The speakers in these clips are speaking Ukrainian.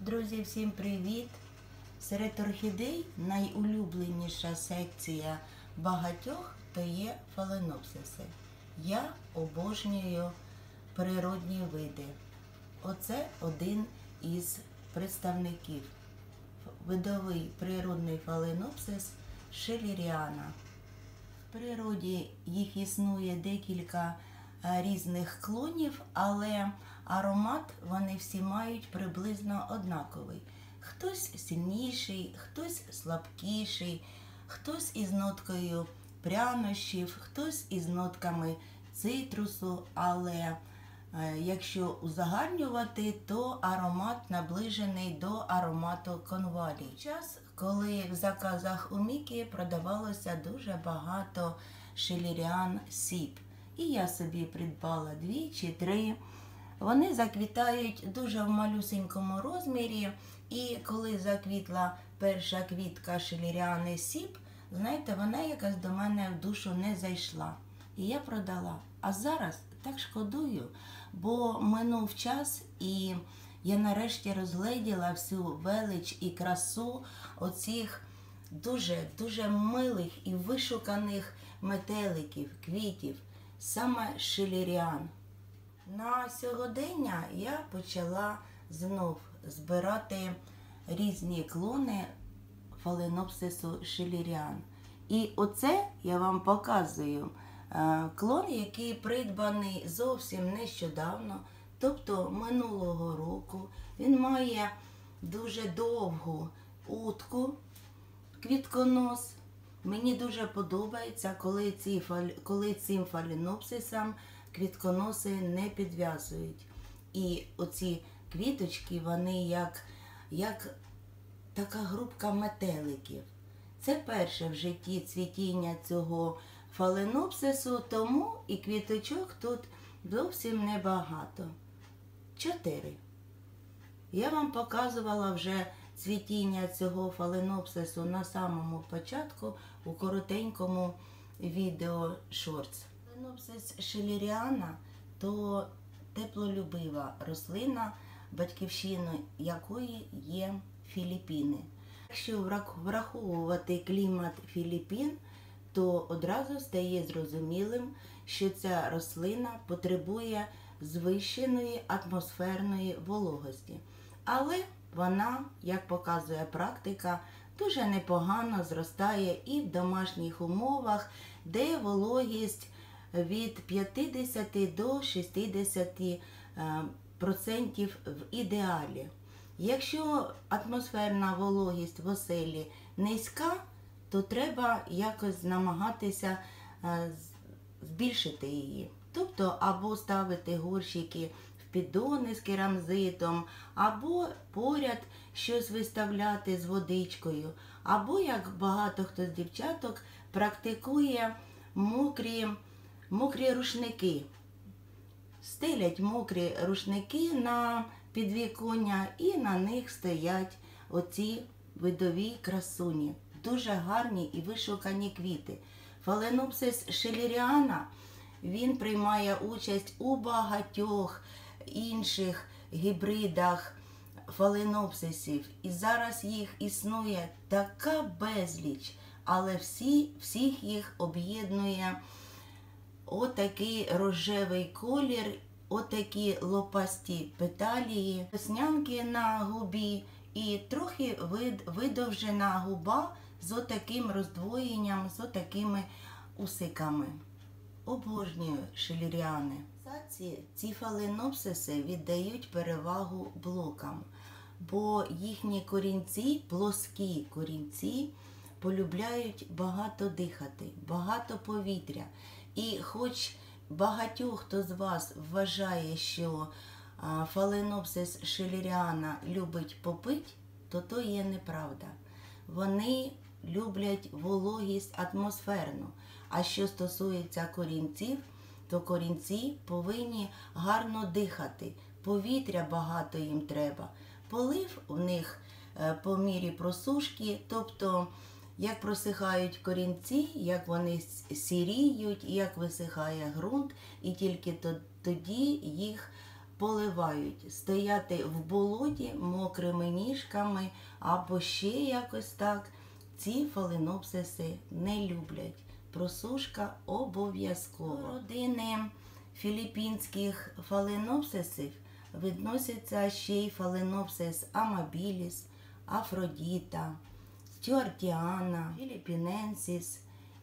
Друзі, всім привіт! Серед орхідей найулюбленіша секція багатьох то є фаленопсиси. Я обожнюю природні види. Оце один із представників. Видовий природний фаленопсис шеллеріана. В природі їх існує декілька різних клонів, але аромат вони всі мають приблизно однаковий. Хтось сильніший, хтось слабкіший, хтось із ноткою прянощів, хтось із нотками цитрусу, але якщо узагальнювати, то аромат наближений до аромату конвалій. Час, коли в заказах у Мікі продавалося дуже багато шеллеріан сіп. І я собі придбала 2 чи 3. Вони заквітають дуже в малюсенькому розмірі. І коли заквітла перша квітка шеллеріани сіп, знаєте, вона якось до мене в душу не зайшла. І я продала. А зараз так шкодую, бо минув час і я нарешті розгледіла всю велич і красу оцих дуже милих і вишуканих метеликів, квітів, саме шеллеріан. На сьогодення я почала знов збирати різні клони фаленопсису шеллеріан. І оце я вам показую клон, який придбаний зовсім нещодавно, тобто минулого року. Він має дуже довгу утку, квітконос. Мені дуже подобається, коли цим фаленопсисам квітконоси не підв'язують. І оці квіточки, вони як така групка метеликів. Це перше в житті цвітіння цього фаленопсису, тому і квіточок тут зовсім небагато. 4. Я вам показувала вже цвітіння цього фаленопсису на самому початку у коротенькому відео шортс. Фаленопсис шеллеріана то теплолюбива рослина, батьківщиною якої є Філіппіни. Якщо враховувати клімат Філіппін, то одразу стає зрозумілим, що ця рослина потребує звищеної атмосферної вологості. Але вона, як показує практика, дуже непогано зростає і в домашніх умовах, де вологість від 50 до 60% в ідеалі. Якщо атмосферна вологість в оселі низька, то треба якось намагатися збільшити її. Тобто або ставити горщики в піддони з керамзитом, або поряд щось виставляти з водичкою, або, як багато хто з дівчаток, практикує мокрі рушники. Стелять мокрі рушники на підвіконня і на них стоять оці видові красуні. Дуже гарні і вишукані квіти. Фаленопсис шеллеріана, він приймає участь у багатьох інших гібридах фаленопсисів. І зараз їх існує така безліч, але всіх їх об'єднує отакий рожевий колір, отакі лопасті петалії, веснянки на губі і трохи видовжена губа з отаким роздвоєнням, з отакими усиками. Обожнюю шеллеріани. Ці фаленопсиси віддають перевагу блокам, бо їхні корінці, плоскі корінці, полюбляють багато дихати, багато повітря. І хоч багатьох хто з вас вважає, що фаленопсис шеллеріана любить попить, то є неправда. Вони люблять вологість атмосферну. А що стосується корінців, то корінці повинні гарно дихати. Повітря багато їм треба. Полив в них по мірі просушки, тобто як просихають корінці, як вони сіріють, як висихає ґрунт, і тільки тоді їх поливають, стояти в болоті мокрими ніжками або ще якось так. Ці фаленопсиси не люблять. Просушка обов'язково. До родини філіппінських фаленопсисів відноситься ще й фаленопсис амабіліс, Афродіта, стюартіана, філіппіненсіс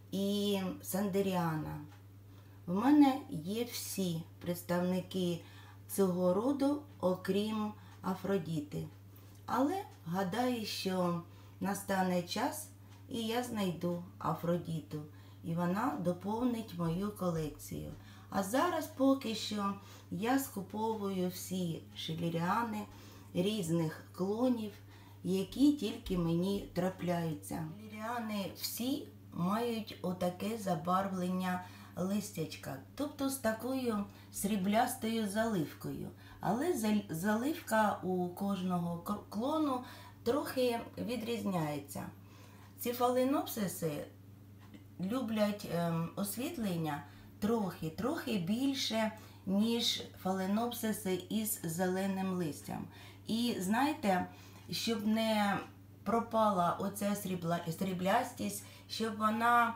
і сандеріана. В мене є всі представники цього роду, окрім Афродіти. Але гадаю, що настане час, і я знайду Афродіту, і вона доповнить мою колекцію. А зараз поки що я скуповую всі шилеріани різних клонів, які тільки мені трапляються. Шилеріани всі мають отаке забарвлення листячка, тобто з такою сріблястою заливкою. Але заливка у кожного клону трохи відрізняється. Ці фаленопсиси люблять освітлення трохи більше, ніж фаленопсиси із зеленим листям. І знаєте, щоб не пропала оця сріблястість, щоб вона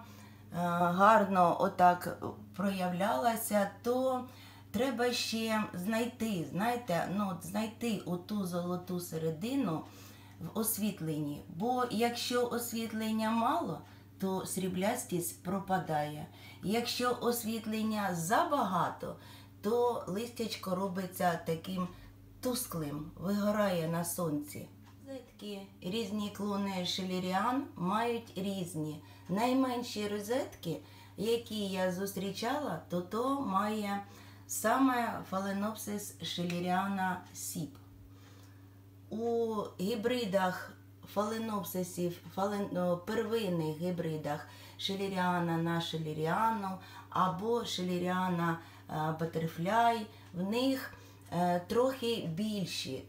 гарно отак проявлялася, то треба ще знайти, знаєте, знайти оту золоту середину в освітленні. Бо якщо освітлення мало, то сріблястість пропадає. Якщо освітлення забагато, то листячко робиться таким тусклим, вигорає на сонці. Розетки, різні клони шилеріан мають різні. Найменші розетки, які я зустрічала, то має саме фаленопсис шилеріана сіп. У гібридах фаленопсисів, первинних гібридах шилеріана на шилеріану або шилеріана батерфляй, в них трохи більші,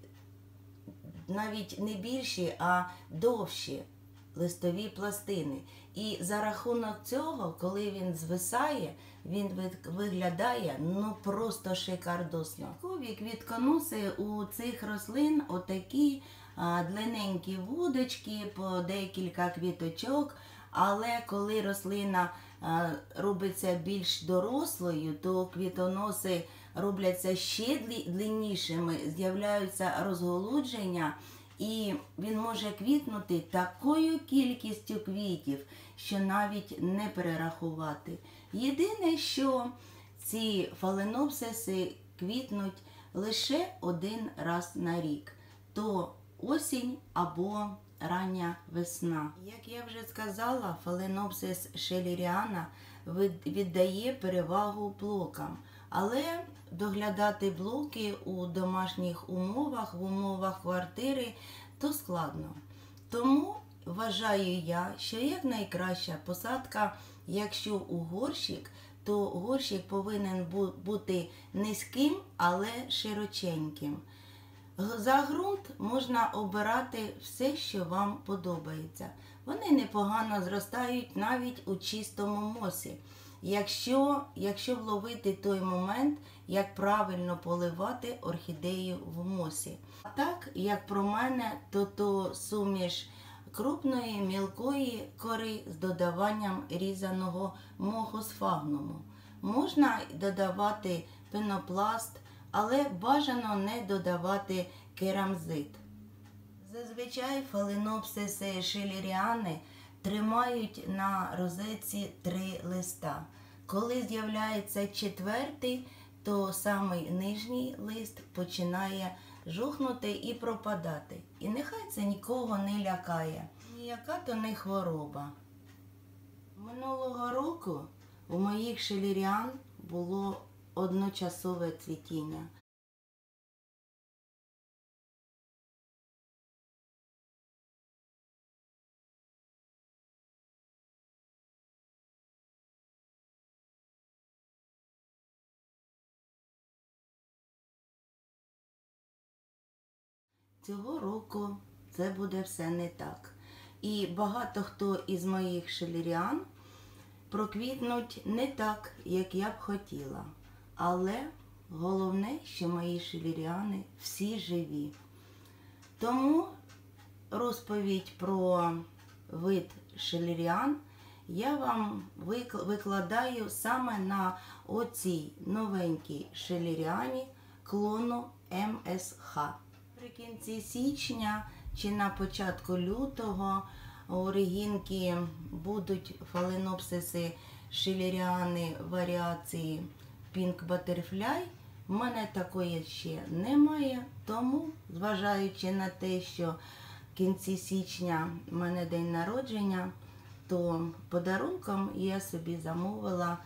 навіть не більші, а довші листові пластини. І за рахунок цього, коли він звисає, він виглядає просто шикардосно. Квітконоси у цих рослин отакі длинненькі вудочки, по декілька квіточок, але коли рослина робиться більш дорослою, то квітоноси робляться ще длиннішими, з'являються розголудження, і він може квітнути такою кількістю квітів, що навіть не перерахувати. Єдине, що ці фаленопсиси квітнуть лише один раз на рік. То осінь або рання весна. Як я вже сказала, фаленопсис шилеріана віддає перевагу блокам. Але доглядати блоки у домашніх умовах, в умовах квартири, то складно. Тому вважаю я, що якнайкраща посадка, якщо у горщик, то горщик повинен бути низьким, але широченьким. За ґрунт можна обирати все, що вам подобається. Вони непогано зростають навіть у чистому мосі. Якщо вловити той момент, як правильно поливати орхідею в мосі. А так, як про мене, то суміш крупної мілкої кори з додаванням різаного моху сфагнуму. Можна додавати пенопласт, але бажано не додавати керамзит. Зазвичай фаленопсиси шилеріани тримають на розетці 3 листа. Коли з'являється 4-й, то самий нижній лист починає жухнути і пропадати. І нехай це нікого не лякає. Ніяка то не хвороба. Минулого року у моїх шилеріан було одночасове цвітіння. Цього року це буде все не так. І багато хто із моїх шилеріан проквітнуть не так, як я б хотіла. Але головне, що мої шилеріани всі живі. Тому розповідь про вид шилеріан я вам викладаю саме на оцій новенькій шилеріані клону МСХ. Наприкінці січня чи на початку лютого у Регінки будуть фаленопсиси шилеріани варіації Pink Butterfly. У мене такої ще немає, тому, зважаючи на те, що в кінці січня в мене день народження, то подарунком я собі замовила,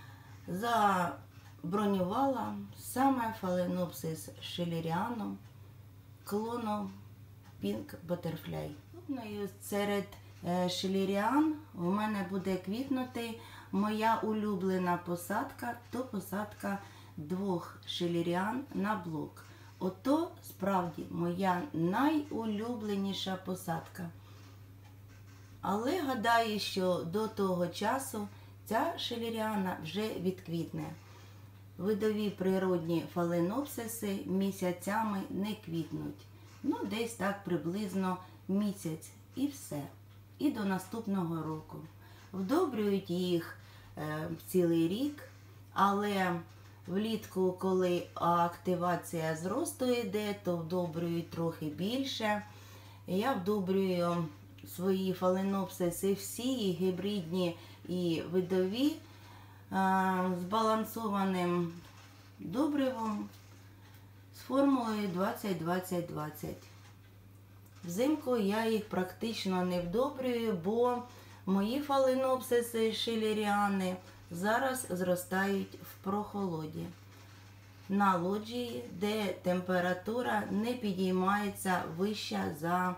забронювала саме фаленопсис шилеріану клону Pink Butterfly. Серед шилеріан у мене буде квітнути моя улюблена посадка, то посадка 2 шилеріан на блок. Ото справді моя найулюбленіша посадка. Але гадаю, що до того часу ця шилеріана вже відквітне. Видові природні фаленопсиси місяцями не квітнуть. Ну, десь так приблизно місяць і все. І до наступного року. Вдобрюють їх цілий рік, але влітку, коли активація зросту йде, то вдобрюють трохи більше. Я вдобрюю свої фаленопсиси всі, і гібридні, і видові, збалансованим добривом з формулою 20-20-20. Взимку я їх практично не вдобрюю, бо мої фаленопсиси шилеріани зараз зростають в прохолоді. На лоджії, де температура не підіймається вища за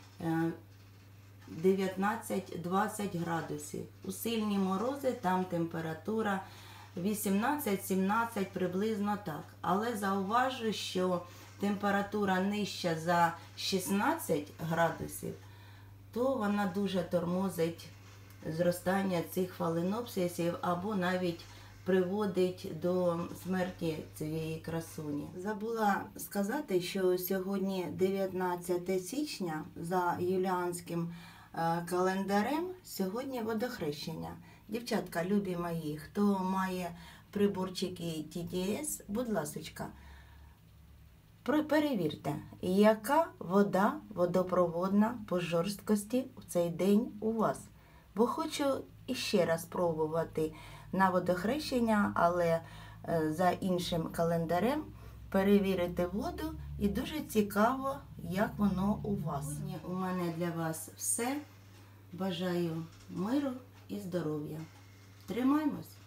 19-20 градусів. У сильні морози там температура 18-17, приблизно так. Але зауважу, що температура нижча за 16 градусів, то вона дуже тормозить зростання цих фаленопсисів або навіть приводить до смерті цієї красуні. Забула сказати, що сьогодні 19 січня за юліанським календарем, сьогодні водохрещення. Дівчатка, любі мої, хто має приборчики TDS, будь ласочка, перевірте, яка вода водопроводна по жорсткості в цей день у вас. Бо хочу іще раз пробувати на водохрещення, але за іншим календарем перевірити воду, і дуже цікаво, як воно у вас. Сьогодні у мене для вас все. Бажаю миру і здоров'я. Тримаймось!